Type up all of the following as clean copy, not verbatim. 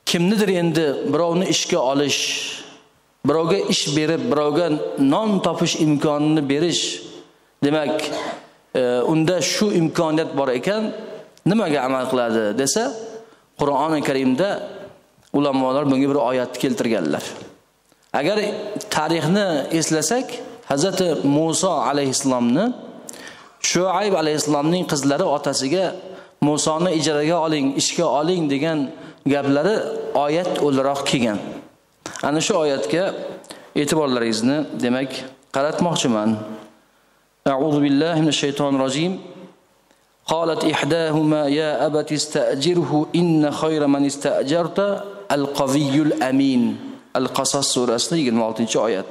kimnidir endi birovni ishga olish, birovga ish berib, birovga non topish imkonini berish, demak, unda shu imkoniyat bor ekan, nimaga amal qiladi desa, Qur'oni Karimda ulamolar bunga bir oyat keltirganlar. Agar tarixni eslasak, Hazrat Musa alayhisalomni Shuayb alayhisalomning qizlari otasiga Musoni ijaraga oling, ishga oling degan gaplari oyat o'laroq kelgan. Ana shu oyatga e'tiborlaringizni demak qaratmoqchiman. A'udhu billahi minash shaytonir rojim. Qalat ihdahuma ya abati ista'jirhu inna khayra man ista'jarta al-qawiyyul amin. Al-Qasas surasining 26-oyat.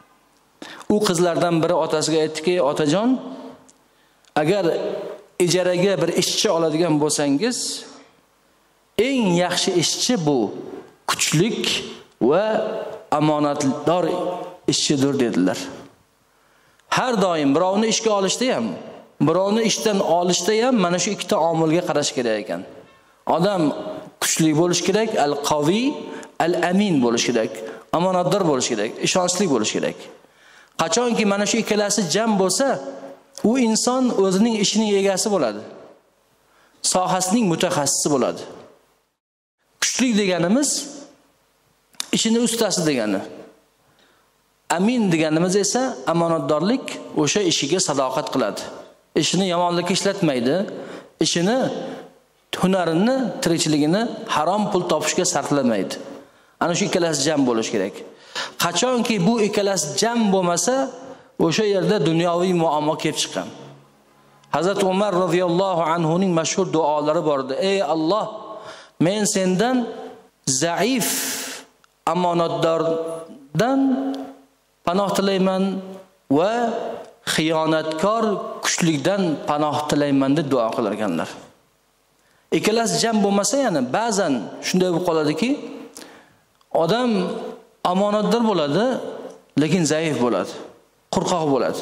U qizlardan biri otasiga aytdiki, otajon, agar ijaraga bir ishchi oladigan bo'lsangiz, eng yaxshi ishchi bu kuchlik va omonatdor ishchidir dedilar. Har doim birovni ishga olishda ham, birovni ishdan olishda ham mana shu ikkita omilga qarash kerak ekan. Odam kuchli bo'lish kerak, al-qavi, al-amin bo'lish kerak, omonatdor bo'lish kerak, ishonchli bo'lish kerak. Qachonki mana shu ikkalasi jam bo'lsa, u inson o'zining ishining egasi bo'ladi. Sohasining mutaxassisi bo'ladi. Kuchlik deganimiz ishini ustasi degani. Amin deganimiz esa omonatdorlik, o'sha ishiga sadoqat qiladi. Ishini yomonlikka ishlatmaydi, ishini, hunarini, tirikchiligini harom pul topishga sarflamaydi. Ana shu ikkalasi jam bo'lish kerak. Qachonki bu ikkalasi jam bo'lmasa, o'sha yerda dunyoviy muammo kelib chiqqan. Hazrat Umar radhiyallohu anhu ning mashhur duolari bor edi. Ey Alloh, men sendan zaif omonatdordan panoh tilayman va xiyonatkor kuchlikdan panoh tilayman deb duo qilar ekanlar. Ikkalasi jam bo'lmasa, ya'ni ba'zan shunday bo'lib qoladiki, odam omonatdor bo'ladi, lekin zaif bo'ladi, qo'rqoq bo'ladi.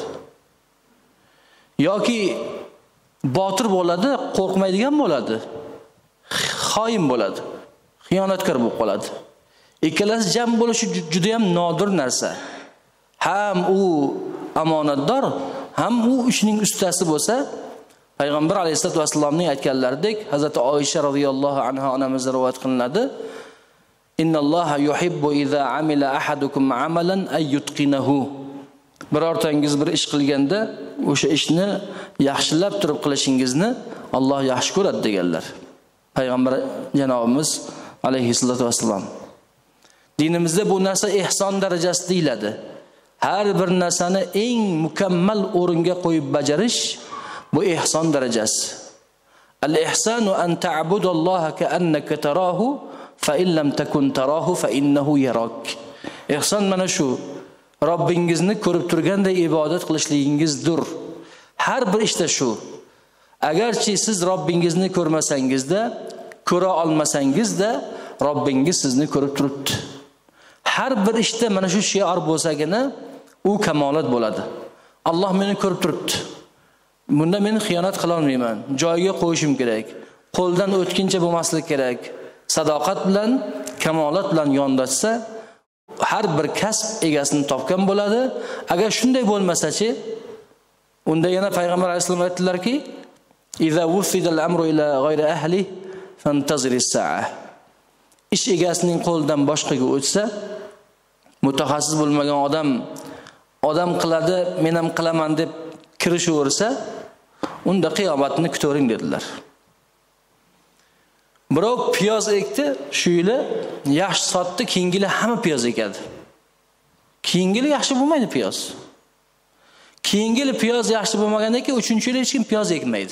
Yoki botir bo'ladi, qo'rqmaydigan bo'ladi, xoin bo'ladi, xiyonatkor bo'lib qoladi. Ikkalasi jam bo'lishi juda ham nodir narsa. Ham u omonatdor, ham u ishining ustasi bo'lsa, Payg'ambar alayhisolatu vasallamning aytganlaridek, Hazrat Oysha radhiyallohu anha onamizdan rivoyat qilinadi. Innalloha yuhibbu idza amila ahadukum amalan ay yutqinahu. Birortangiz bir ish qilganda, o'sha ishni yaxshilab turib qilishingizni Alloh yaxshi ko'radi deganlar. Payg'ambar janobimiz alayhisolatu vasallam. Dinimizda bu narsa ihson darajasida deyiladi. Har bir narsani eng mukammal o'ringa qo'yib bajarish bu ihson darajasi. Al-ihsanu an ta'budalloha ka'annaka tarahu fa in lam takun tarahu fa innahu yarak. Ihson mana shu. Robbingizni ko'rib turganday ibodat qilishligingizdir. Har bir ishda shu. Agarchi siz Robbingizni ko'rmasangizda, ko'ra olmasangizda, Robbingiz sizni ko'rib turibdi. Har bir ishda mana shu shior bo'lsagina, u kamolat bo'ladi. Alloh meni ko'rib turibdi. Bunda men xiyonat qila olmayman. Joyiga qo'yishim kerak. Qo'ldan o'tkincha bo'lmaslik kerak. Sadoqat bilan, kamolat bilan yondashsa, har bir kasb egasini topgan bo'ladi. Agar shunday bo'lmasa-chi, unda yana Payg'ambar alayhisalom aytdilarki, "Iza wufida al-amru ila ghayri ahli fantazir as-sa'a." Ish egasining qo'lidan boshqaga o'tsa, mutaxassis bo'lmagan odam qiladi, men ham qilaman deb kirishaversa, unda qiyomatni kutavering dedilar. Birov piyoz ekdi, shu yili yaxshi sotdi, keyingi yili hamma piyoz ekadi. Keyingi yili yaxshi bo'lmaydi piyoz. Keyingi yili piyoz yaxshi bo'lmagandan keyin 3-yili hech kim piyoz ekmaydi.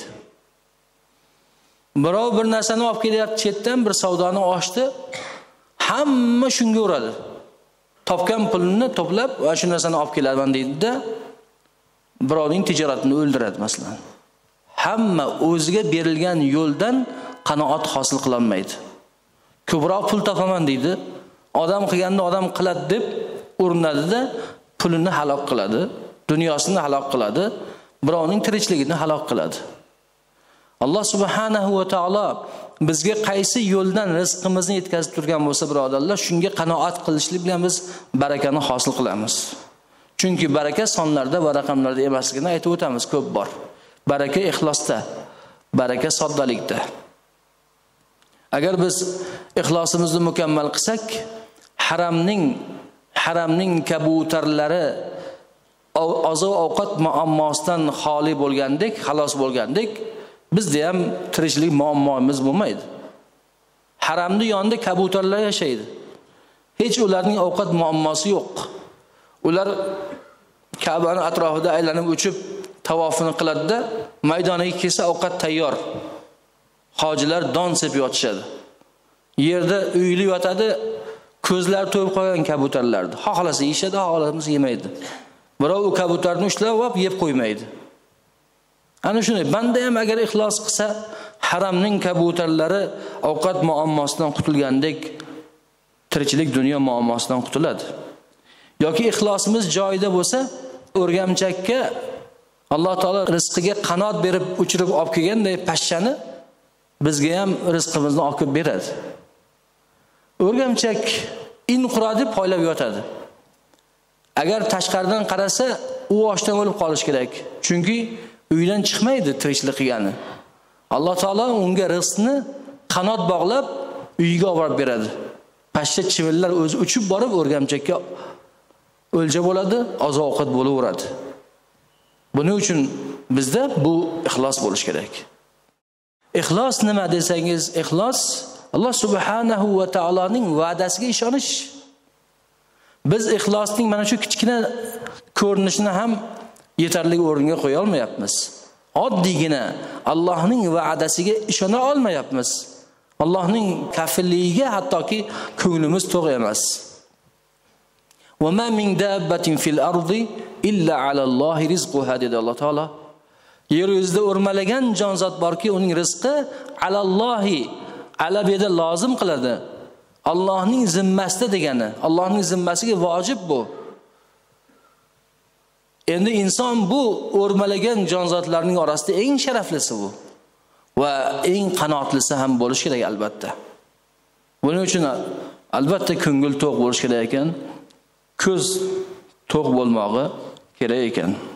Birov bir narsani olib kelyapti chetdan, bir savdoni ochdi, hamma shunga uradi. Topgan pulini to'plab, va shu narsani olib kelaman deydi-da, birovning tijoratini o'ldiradi masalan. Hamma o'ziga berilgan yo'ldan qanoat hosil qila olmaydi. Ko'proq pul topaman deydi. Odam qilganda odam qiladi deb urinadi-da, pulini halok qiladi, dunyosini halok qiladi, birovning tirikchiligini halok qiladi. Alloh subhanahu va taolo bizga qaysi yo'ldan rizqimizni yetkazib turgan bo'lsa, birodarlar, shunga qanoat qilishlik bilan biz barakani hosil qilamiz. Chunki baraka sonlarda va raqamlarda emasligini aytib o'tamiz ko'p bor. Baraka ixlosda, baraka soddalikda. Agar biz ixlosimizni mukammal qilsak, haramning kabutarlari oziq-ovqat muammosidan xoli bo'lgandek, xalos bo'lgandek, bizda ham tirikchilik muammomiz bo'lmaydi. Haramning yonida kabutarlar yashaydi. Hech ularning ovqat muammosi yo'q. Ular Ka'bani atrofida aylanib uchib tavofini qiladi-da, maydoniga kelsa ovqat tayyor. Hojilar don sepib yotishadi. Yerda uyilib yotadi, ko'zlar to'yib qo'ygan kabutarlarni. Xohlasa yeyishadi, xohlasa yemaydi. Birov u kabutarni ushlab olib yeb qo'ymaydi. Ana shunday, banda ham agar ixlos qilsa, haramning kabutarlari ovqat muammosidan qutulgandek, tirikchilik dunyo muammosidan qutuladi. Yoki ixlosimiz joyida bo'lsa, o'rgamchakka Alloh taolo rizqiga qanot berib uchirib olib kelganday pashshani bizga ham rizqimizni olib beradi. O'rgamchak in quradi, poylab yotadi. Agar tashqaridan qarasa, u ochdan o'lib qolish kerak. Chunki uydan chiqmaydi tirikchilik qilgani. Alloh taolo unga rizqni qanot bog'lab uyiga olib beradi. Pashsha chivinlar o'zi uchib borib o'rgamchakka o'lja bo'ladi, oziq-ovqat bo'laveradi. Buning uchun bizda bu ixlos bo'lish kerak. Ixlos nima desangiz, ixlos Alloh subhanahu va taoloning va'dasiga ishonish. Biz ixlosning mana shu kichkina ko'rinishini ham yetarli o'ringa qo'ya olmayapmiz. Oddiygina Allohning va'dasiga ishona olmayapmiz. Allohning kafilligiga hattoki ko'nglimiz to'g'ri emas. Va ma min dabbatin fil ardi illa alallohi rizquha dedi Alloh taolo. Yer yuzida o'rmalagan jonzot borki, uning rizqi alallohi, alabeda lozim qiladi. Allohning zimmasida degani, Allohning zimmasiga vojib bu. Endi inson bu o'rmalagan jonzotlarning orasida eng sharaflisi bu va eng qanoatlisi ham bo'lish kerak albatta. Buning uchun albatta ko'ngil to'q bo'lish kerak ekan, ko'z to'q bo'lmog'i kerak ekan.